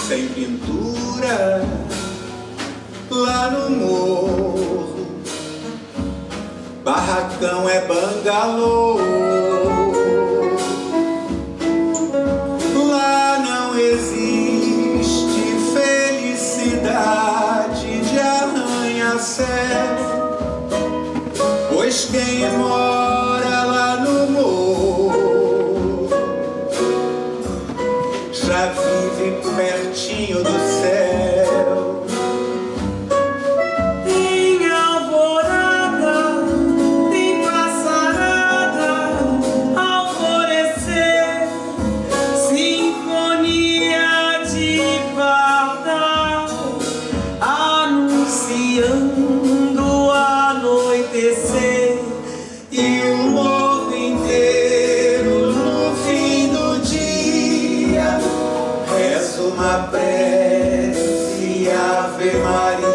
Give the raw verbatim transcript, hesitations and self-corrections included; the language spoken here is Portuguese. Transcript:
sem pintura, lá no morro, barracão é bangalô. Lá não existe felicidade de arranha-céu, pois quem mora lá no morro já vive pertinho do céu. Tem alvorada, tem passarada, alvorecer, sinfonia de pardal, anunciando anoitecer, e o morro inteiro no fim do dia reza uma prece, Ave Maria.